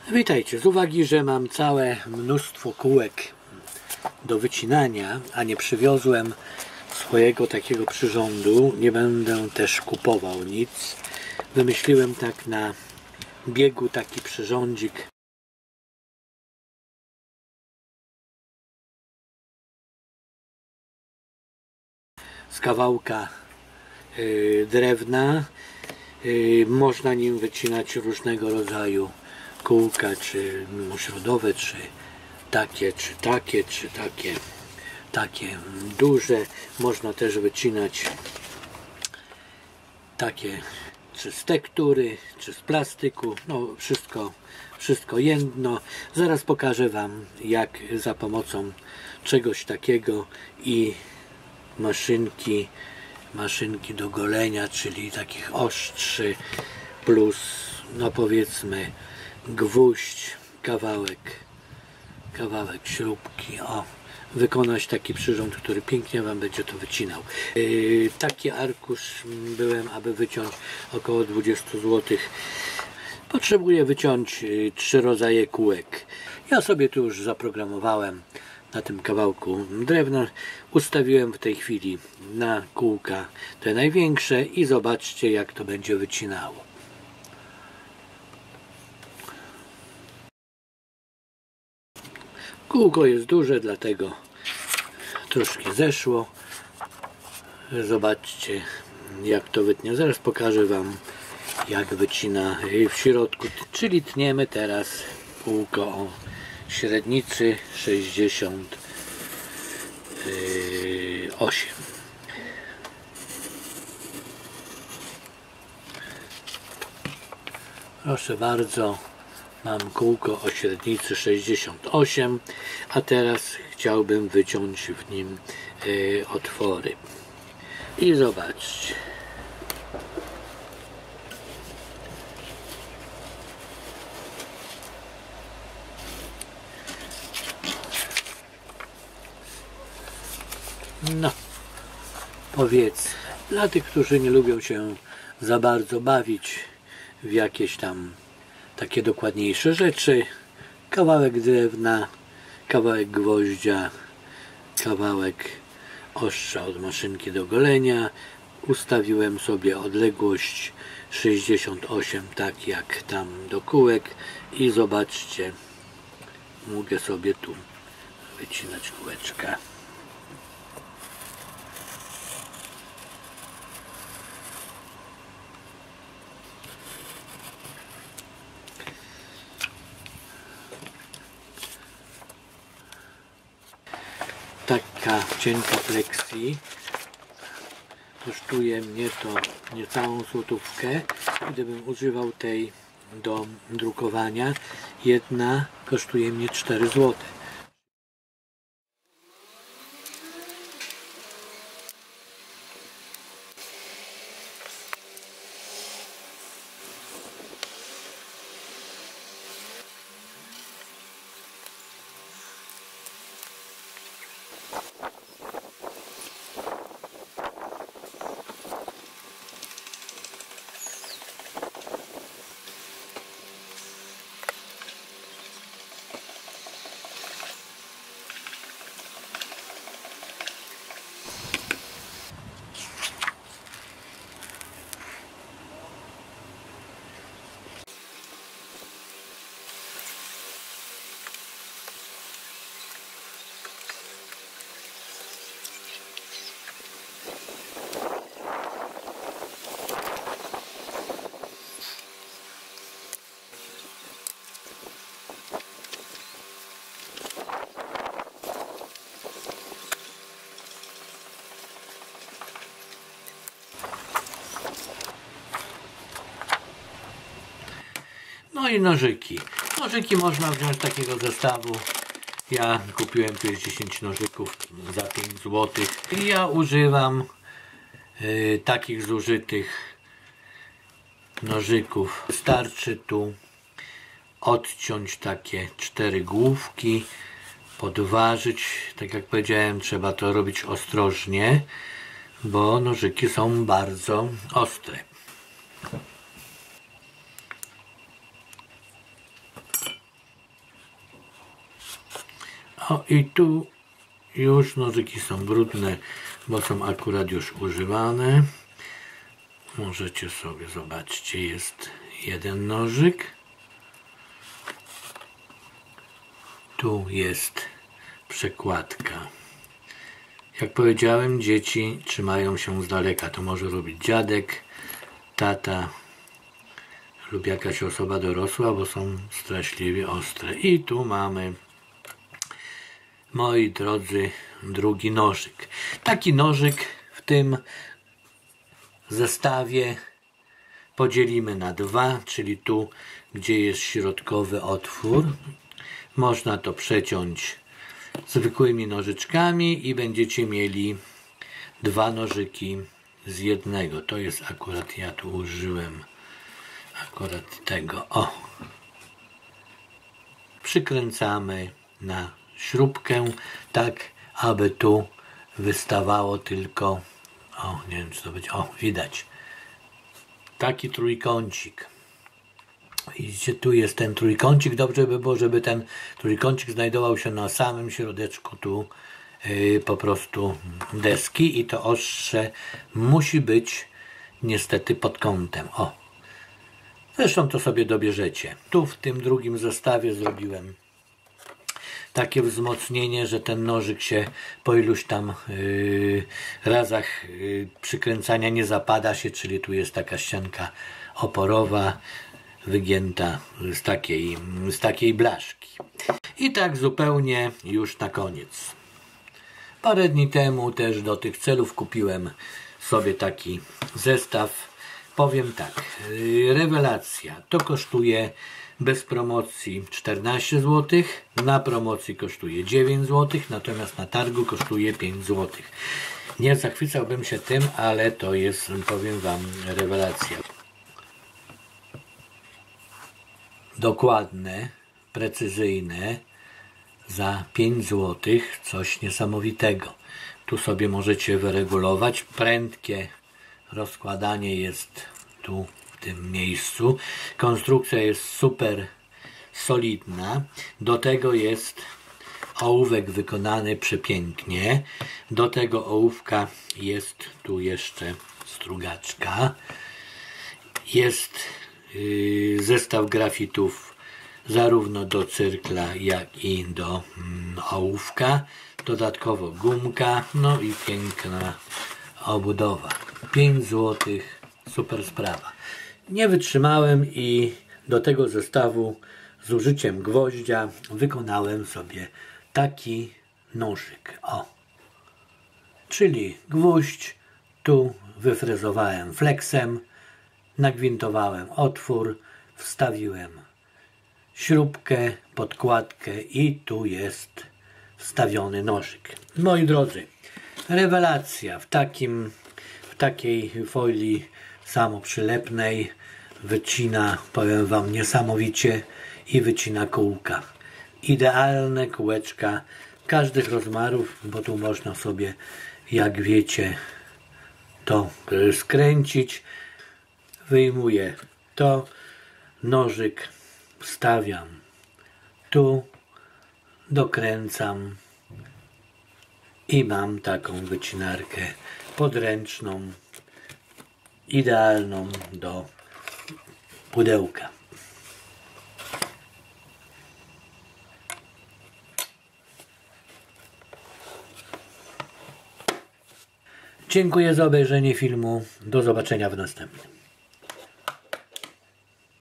Witajcie, z uwagi, że mam całe mnóstwo kółek do wycinania, a nie przywiozłem swojego takiego przyrządu, nie będę też kupował nic. Wymyśliłem tak na biegu taki przyrządzik z kawałka drewna. Można nim wycinać różnego rodzaju kółka, czy środowe, czy takie duże. Można też wycinać takie czy z tektury, czy z plastyku, no wszystko jedno. Zaraz pokażę Wam, jak za pomocą czegoś takiego i maszynki do golenia, czyli takich ostrzy, plus no powiedzmy gwóźdź, kawałek śrubki, wykonać taki przyrząd, który pięknie Wam będzie to wycinał. Taki arkusz byłem, aby wyciąć około 20 zł. Potrzebuję wyciąć 3 rodzaje kółek. Ja sobie tu już zaprogramowałem na tym kawałku drewna. Ustawiłem w tej chwili na kółka te największe i zobaczcie, jak to będzie wycinało. Kółko jest duże, dlatego troszkę zeszło. Zobaczcie, jak to wytnie. Zaraz pokażę Wam, jak wycina w środku. Czyli tniemy teraz kółko o średnicy 68. Proszę bardzo, mam kółko o średnicy 68, a teraz chciałbym wyciąć w nim otwory. I zobaczcie. No, powiedz, dla tych, którzy nie lubią się za bardzo bawić w jakieś tam takie dokładniejsze rzeczy, kawałek drewna, kawałek gwoździa, kawałek ostrza od maszynki do golenia. Ustawiłem sobie odległość 68, tak jak tam do kółek, i zobaczcie, mogę sobie tu wycinać kółeczka. Taka cienka plexi kosztuje mnie to niecałą złotówkę. Gdybym używał tej do drukowania, jedna kosztuje mnie 4 zł. No i nożyki. Nożyki można wziąć z takiego zestawu. Ja kupiłem tu 10 nożyków za 5 zł. I ja używam takich zużytych nożyków. Wystarczy tu odciąć takie 4 główki, podważyć. Tak jak powiedziałem, trzeba to robić ostrożnie, bo nożyki są bardzo ostre. O, i tu już nożyki są brudne, bo są akurat już używane. Możecie sobie, zobaczcie, jest jeden nożyk. Tu jest przekładka. Jak powiedziałem, dzieci trzymają się z daleka. To może robić dziadek, tata lub jakaś osoba dorosła, bo są straszliwie ostre. I tu mamy, moi drodzy, drugi nożyk. Taki nożyk w tym zestawie podzielimy na dwa, czyli tu, gdzie jest środkowy otwór. Można to przeciąć zwykłymi nożyczkami i będziecie mieli dwa nożyki z jednego. To jest akurat, ja tu użyłem akurat tego. O! Przykręcamy na śrubkę, tak aby tu wystawało tylko, o, nie wiem, czy to będzie, o, widać, taki trójkącik. Widzicie, tu jest ten trójkącik. Dobrze by było, żeby ten trójkącik znajdował się na samym środeczku tu po prostu deski i to ostrze musi być niestety pod kątem. O! Zresztą to sobie dobierzecie. Tu w tym drugim zestawie zrobiłem takie wzmocnienie, że ten nożyk się po iluś tam razach przykręcania nie zapada się, czyli tu jest taka ścianka oporowa wygięta z takiej blaszki. I tak zupełnie już na koniec. Parę dni temu też do tych celów kupiłem sobie taki zestaw. Powiem tak, rewelacja. To kosztuje bez promocji 14 zł, na promocji kosztuje 9 zł, natomiast na targu kosztuje 5 zł. Nie zachwycałbym się tym, ale to jest, powiem wam, rewelacja. Dokładne, precyzyjne, za 5 zł, coś niesamowitego. Tu sobie możecie wyregulować. Prędkie rozkładanie jest tu w tym miejscu. Konstrukcja jest super solidna. Do tego jest ołówek wykonany przepięknie. Do tego ołówka jest tu jeszcze strugaczka. Jest zestaw grafitów zarówno do cyrkla, jak i do ołówka. Dodatkowo gumka, no i piękna obudowa. 5 zł, super sprawa. Nie wytrzymałem i do tego zestawu z użyciem gwoździa wykonałem sobie taki nożyk. O! Czyli gwóźdź, tu wyfrezowałem flexem, nagwintowałem otwór, wstawiłem śrubkę, podkładkę i tu jest wstawiony nożyk. Moi drodzy, rewelacja w takiej folii samoprzylepnej wycina, powiem wam, niesamowicie i wycina kółka. Idealne kółeczka każdych rozmiarów, bo tu można sobie, jak wiecie, to skręcić. Wyjmuję to, nożyk wstawiam tu, dokręcam i mam taką wycinarkę podręczną, idealną do pudełka. Dziękuję za obejrzenie filmu. Do zobaczenia w następnym.